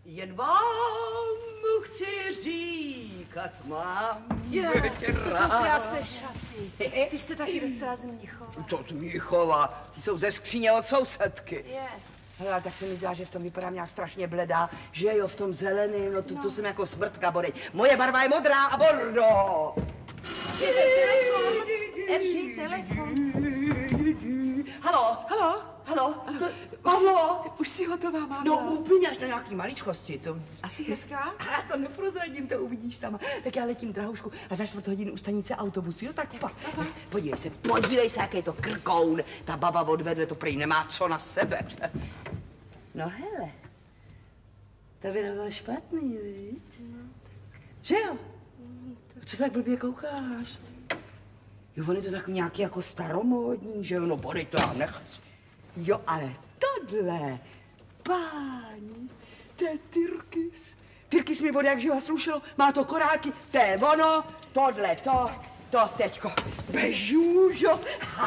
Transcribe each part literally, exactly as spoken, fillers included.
Jen vám chci říkat, mám Je, tě to jsou rád. krásné šaty. Ty jste taky dostala z Mnichova. To z Mnichova, ty jsou ze skříně od sousedky. Je. Hele, ale tak se mi zdá, že v tom vypadám nějak strašně bledá, že jo, v tom zeleném, no to, no. to jsem jako smrtka, bodej. Moje barva je modrá a bordo. Telefon, Erži, telefon. Halo, Halo? halo, to, Pavlo. Už jsi hotová, máma? No úplně až na nějaký maličkosti, to... Asi hezká? A to neprozradím, to uvidíš tam. Tak já letím, drahoušku, a za čtvrt hodinu u stanice autobusu, jo, tak pa. Podívej se, podívej se, jaký je to krkoun. Ta baba odvedle to prý nemá co na sebe. No hele, to by nebylo špatný, viď? No, tak... Že jo? No, tak... Co tak blbě koukáš? Jo, on je to takový nějaký jako staromódní, že jo, no bodej to já nechci. Jo, ale tohle, páni, to je Tyrkis. Tyrkis mi vody jak živa slušelo, má to korálky, to je ono, tohle to, to teďko, bežůžo.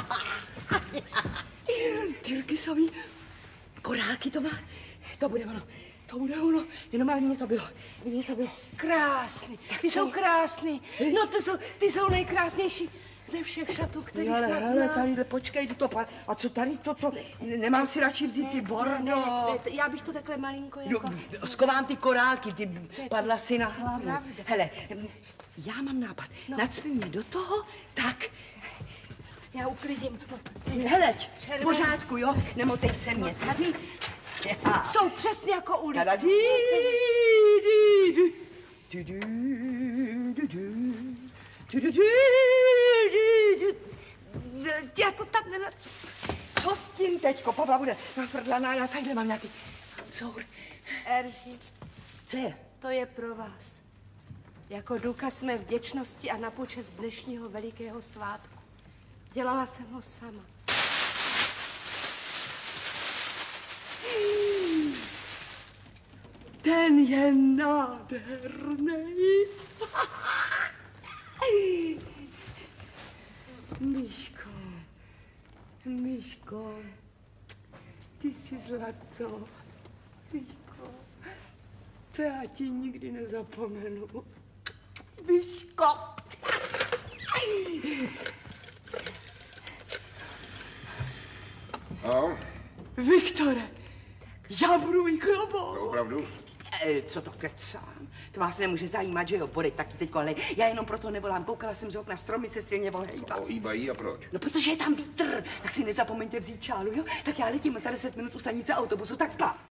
Tyrkisový korálky to má, to bude ono, to bude ono, jenom aby mě to bylo, aby mě to bylo. Krásný, ty jsou krásný. No ty jsou, ty jsou nejkrásnější ze všech šatů, který ale, snad ale, znám. tadyhle, počkej, jdu to pár. A co tady toto? Nemám si radši vzít ty bordo. Ne, ne, ne, já bych to takhle malinko jako... No, skovám ty korálky, ty padla si na hlavu. Pravda. Hele, já mám nápad. No. Nacpi mě do toho, tak. Já uklidím. Heleď, v Červený. pořádku, jo? Nemotej se mě. Tady. Já. Jsou přesně jako u Tada, lidí. dí, dí, dí, dí, dí, dí, dí. Du, du, du, du, du. Já to tak nenad... Co s tím teďko? Pavla bude nafrdlaná, já tadyhle mám nějaký cour. Erži, Co je? to je pro vás. Jako důkaz mé vděčnosti a na počest dnešního velikého svátku. Dělala jsem ho sama. Ten je nádherný. Myško, Myško, ty jsi zlato. Myško, to já ti nikdy nezapomenu. Myško. No, Viktore, já budu mít klobouk. to opravdu? E, co to kecám? To vás nemůže zajímat, že jo, Bodej, taky teďko, ale já jenom proto nevolám. Koukala jsem z okna, stromy se silně ohejbají. Ohýbají a proč? No, protože je tam vítr, tak si nezapomeňte vzít čálu, jo? Tak já letím za deset minut u stanice autobusu, tak pa.